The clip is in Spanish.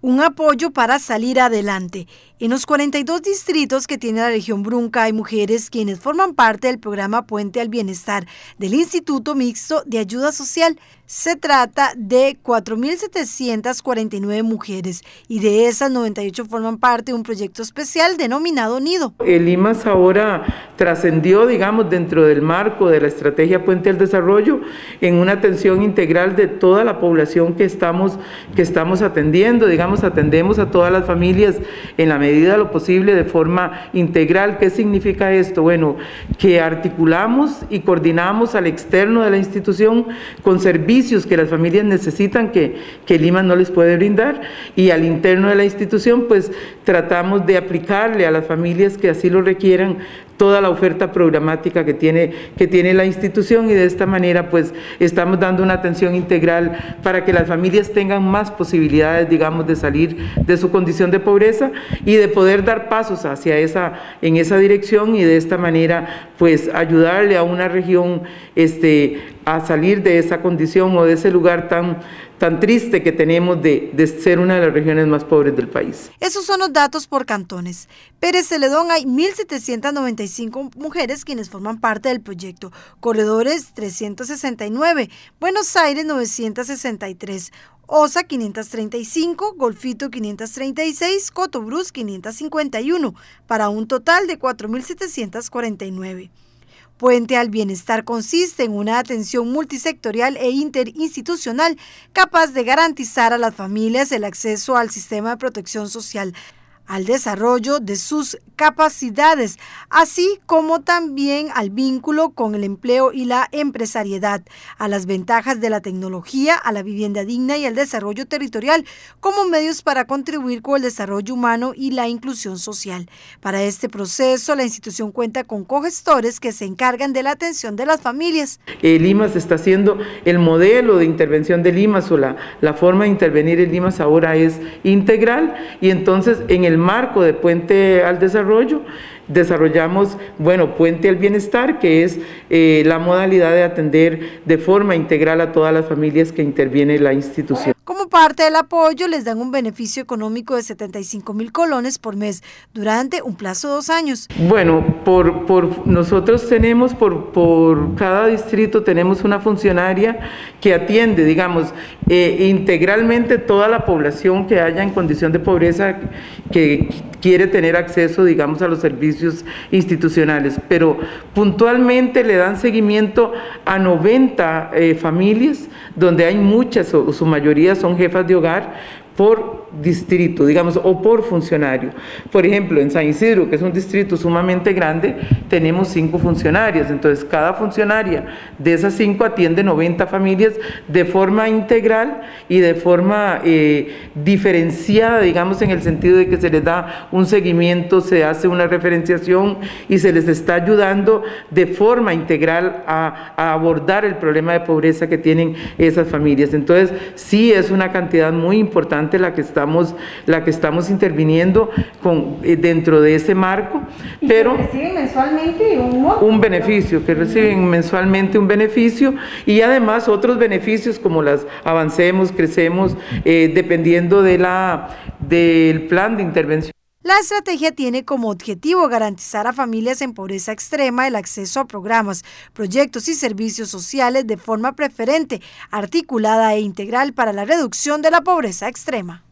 un apoyo para salir adelante. En los 42 distritos que tiene la región Brunca hay mujeres quienes forman parte del programa Puente al Bienestar del Instituto Mixto de Ayuda Social. Se trata de 4.749 mujeres y de esas 98 forman parte de un proyecto especial denominado Nido. El IMAS ahora trascendió, digamos, dentro del marco de la estrategia Puente al Desarrollo en una atención integral de toda la población que estamos atendiendo. Digamos, atendemos a todas las familias en la medida de lo posible de forma integral. ¿Qué significa esto? Bueno, que articulamos y coordinamos al externo de la institución con servicios que las familias necesitan que el IMAS no les puede brindar, y al interno de la institución pues tratamos de aplicarle a las familias que así lo requieran toda la oferta programática que tiene la institución, y de esta manera pues estamos dando una atención integral para que las familias tengan más posibilidades, digamos, de salir de su condición de pobreza y de poder dar pasos en esa dirección, y de esta manera pues ayudarle a una región a salir de esa condición o de ese lugar tan triste que tenemos de ser una de las regiones más pobres del país. Esos son los datos por cantones. Pérez Celedón hay 1.795 mujeres quienes forman parte del proyecto. Corredores 369, Buenos Aires 963, Osa 535, Golfito 536, Cotobruz 551, para un total de 4.749. Puente al Bienestar consiste en una atención multisectorial e interinstitucional capaz de garantizar a las familias el acceso al sistema de protección social, al desarrollo de sus capacidades, así como también al vínculo con el empleo y la empresariedad, a las ventajas de la tecnología, a la vivienda digna y al desarrollo territorial como medios para contribuir con el desarrollo humano y la inclusión social. Para este proceso, la institución cuenta con cogestores que se encargan de la atención de las familias. El IMAS está haciendo el modelo de intervención del IMAS, o la forma de intervenir el IMAS ahora es integral, y entonces en el marco de Puente al Desarrollo desarrollamos, Puente al Bienestar, que es la modalidad de atender de forma integral a todas las familias que interviene la institución. Como parte del apoyo, les dan un beneficio económico de 75.000 colones por mes durante un plazo de 2 años. Bueno, nosotros tenemos, por cada distrito tenemos una funcionaria que atiende, digamos, integralmente toda la población que haya en condición de pobreza, que quiere tener acceso, digamos, a los servicios institucionales, pero puntualmente le dan seguimiento a 90 familias, donde hay muchas, o su mayoría son jefas de hogar, por distrito, digamos, o por funcionario. Por ejemplo, en San Isidro, que es un distrito sumamente grande, tenemos 5 funcionarias, entonces cada funcionaria de esas 5 atiende 90 familias de forma integral y de forma diferenciada, digamos, en el sentido de que se les da un seguimiento, se hace una referenciación y se les está ayudando de forma integral a abordar el problema de pobreza que tienen esas familias. Entonces, sí es una cantidad muy importante la que estamos interviniendo dentro de ese marco, pero reciben mensualmente un beneficio, que reciben mensualmente un beneficio, y además otros beneficios como las Avancemos, Crecemos, dependiendo del plan de intervención. La estrategia tiene como objetivo garantizar a familias en pobreza extrema el acceso a programas, proyectos y servicios sociales de forma preferente, articulada e integral para la reducción de la pobreza extrema.